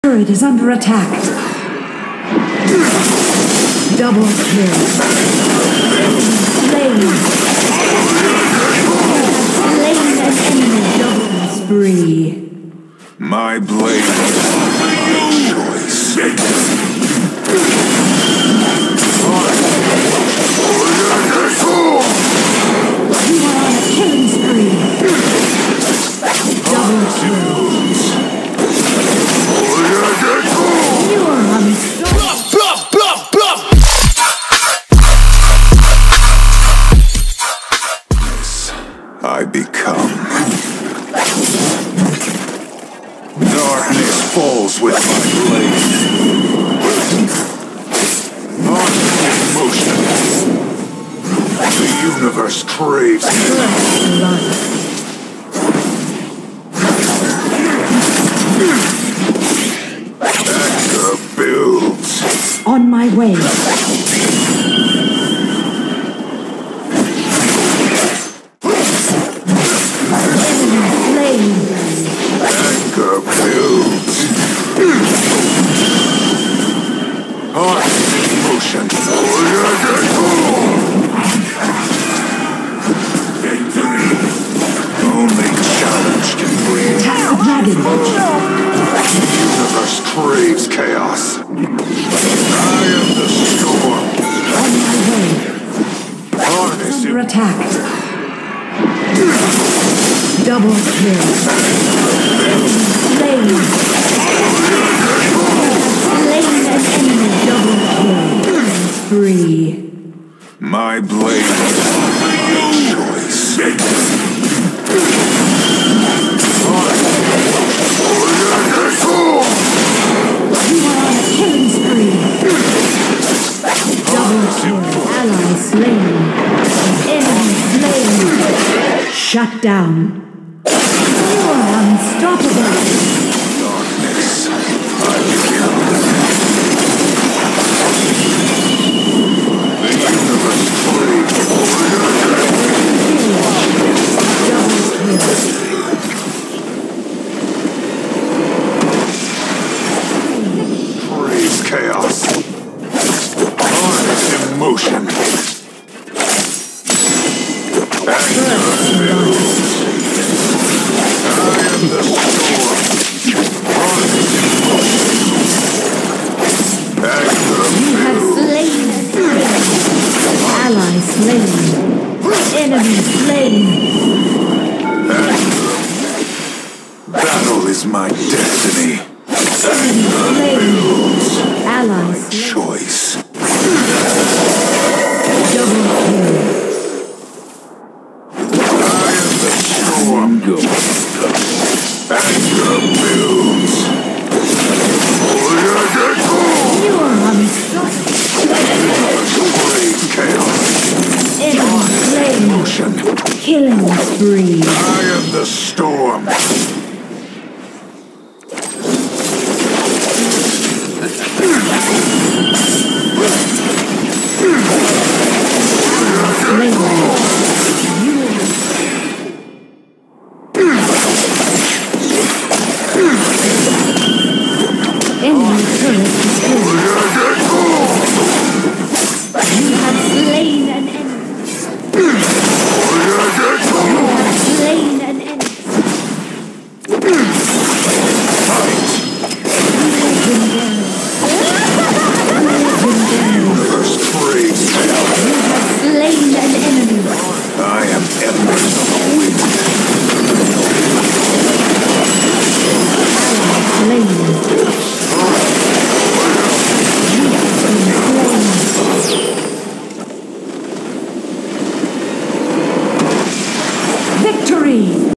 turret is under attack. Double kill. Slain. Slain an enemy. Double spree. My blade is choice. You are on a killing spree. Double kill. You are unstoppable. I become. Darkness falls with my blade. On in motion. The universe craves Anger builds. On my way. Anger builds. On in motion. Victory. Only challenge can bring Dragon. The universe craves chaos. I am the storm. On my way. Harness Under it. attack. Double kill. Slain. Slain an enemy. Double kill. Spree. My blade is choice. You are on a killing spree. Double kill. Ally slain. Enemy slain. Shut down. You are unstoppable. Darkness. I become. The universe craves Double kill. chaos. Harness in motion. Anger builds. I am the storm. Harness in motion. Anger builds. Ally slain. Enemy slain. Anger. Battle is my destiny. Anger builds. Ally My slain. choice. Double kill. I am the storm. Anger builds. You are unstoppable. Brave chaos. Enemy slain. Motion. Killing spree. I am the storm. Enemy turret destroyed. You have slain an enemy. You have slain an enemy. Legendary.